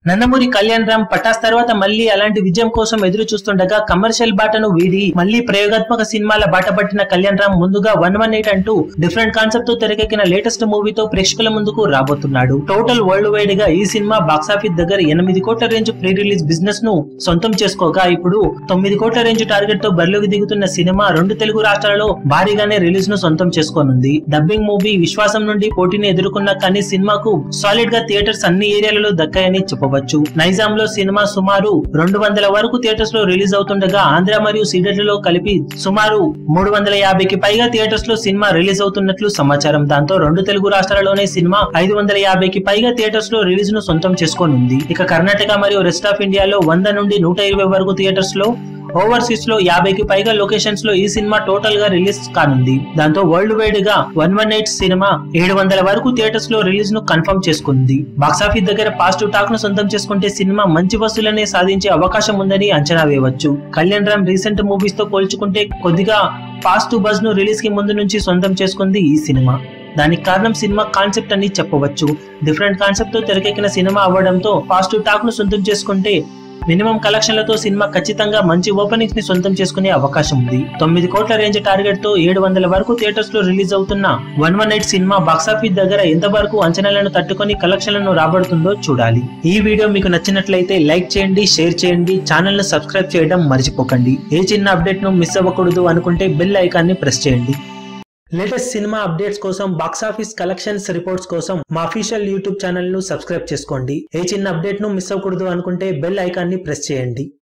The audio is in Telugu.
నందమూరి కళ్యాణ్ రామ్ పటాస్ తర్వాత మళ్లీ అలాంటి విజయం కోసం ఎదురు చూస్తుండగా కమర్షియల్ బాటను వీడి మళ్లీ ప్రయోగాత్మక సినిమాల బాట పట్టిన కళ్యాణ్ రామ్ ముందుగా 118 అంటూ డిఫరెంట్ కాన్సెప్ట్ తో తెరకెక్కిన లేటెస్ట్ మూవీతో ప్రేక్షకుల ముందుకు రాబోతున్నాడు. టోటల్ వరల్డ్ వైడ్ గా ఈ సినిమా బాక్సాఫీస్ దగ్గర 8 కోట్ల రేంజ్ ప్రీ రిలీజ్ బిజినెస్ ను సొంతం చేసుకోగా ఇప్పుడు 9 కోట్ల రేంజ్ టార్గెట్ తో బరిలోకి దిగుతున్న సినిమా 2 తెలుగు రాష్ట్రాలలో భారీగానే రిలీజ్ ను సొంతం చేసుకోనుంది. డబ్బింగ్ మూవీ విశ్వాసం నుండి పోటీని ఎదుర్కొన్న కానీ సినిమాకు సాలిడ్ గా థియేటర్స్ అన్ని ఏరియాలలో దక్కాయని చెప్పవచ్చు. నైజాం లో సినిమా సుమారు 200 వరకు థియేటర్స్ లో రిలీజ్ అవుతుండగా ఆంధ్ర మరియు సీడెట్లలో కలిపి సుమారు 350కి పైగా థియేటర్స్ లో సినిమా రిలీజ్ అవుతున్నట్లు సమాచారం. దాంతో 2 తెలుగు రాష్ట్రాలలోనే సినిమా 550కి పైగా థియేటర్స్ లో రిలీజ్ ను సొంతం చేసుకోనుంది. ఇక కర్ణాటక మరియు రెస్ట్ ఆఫ్ ఇండియాలో 100 నుండి 120 వరకు థియేటర్స్ లో, ఓవర్సీస్ లో 50కి పైగా లొకేషన్స్ లో ఈ సినిమా టోటల్ గా రిలీజ్ కానుంది. దాంతో వరల్డ్ వైడ్ గా 118 సినిమా 700 వరకు థియేటర్స్ లో రిలీజ్ ను కన్ఫర్మ్ చేసుకుంది. బాక్సాఫీస్ దగ్గర పాజిటివ్ టాక్ ను సొంతం చేసుకుంటే సినిమా మంచి వసూలనే సాధించే అవకాశం ఉందని అంచనా వేయవచ్చు. కళ్యాణ్ రామ్ రీసెంట్ మూవీస్ తో పోల్చుకుంటే కొద్దిగా పాజిటివ్ బజ్ ను రిలీజ్ కి ముందు నుంచి సొంతం చేసుకుంది ఈ సినిమా. దానికి కారణం సినిమా కాన్సెప్ట్ అని చెప్పవచ్చు. డిఫరెంట్ కాన్సెప్ట్ తో తెరకెక్కిన సినిమా అవ్వడంతో పాజిటివ్ టాక్ ను సొంతం చేసుకుంటే మినిమం కలెక్షన్లతో సినిమా ఖచ్చితంగా మంచి ఓపెనింగ్స్ ని సొంతం చేసుకునే అవకాశం ఉంది. 9 కోట్ల రేంజ్ టార్గెట్ తో 700 వరకు థియేటర్స్ లో రిలీజ్ అవుతున్న 118 సినిమా బాక్సాఫీస్ దగ్గర ఎంతవరకు అంచనాలను తట్టుకొని కలెక్షన్లను రాబడుతుందో చూడాలి. ఈ వీడియో మీకు నచ్చినట్లయితే లైక్ చేయండి, షేర్ చేయండి, ఛానల్ ను సబ్స్క్రైబ్ చేయడం మర్చిపోకండి. ఏ చిన్న అప్డేట్ ను మిస్ అవ్వకూడదు అనుకుంటే బెల్ ఐకాన్ ని ప్రెస్ చేయండి. లేటెస్ట్ సినిమా అప్డేట్స్ కోసం, బాక్సాఫీస్ కలెక్షన్స్ రిపోర్ట్స్ కోసం మా అఫీషియల్ యూట్యూబ్ ఛానల్ ను సబ్స్క్రైబ్ చేసుకోండి. ఏ చిన్న అప్డేట్ ను మిస్ అవ్వకూడదు అనుకుంటే బెల్ ఐకాన్ ని ప్రెస్ చేయండి.